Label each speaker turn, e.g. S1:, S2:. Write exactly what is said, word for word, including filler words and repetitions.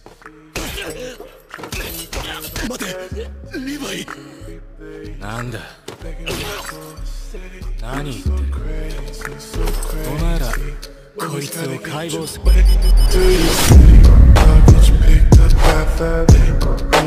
S1: 待て、リヴァイ。
S2: なんだ。何言ってる。お前らこいつを解剖する。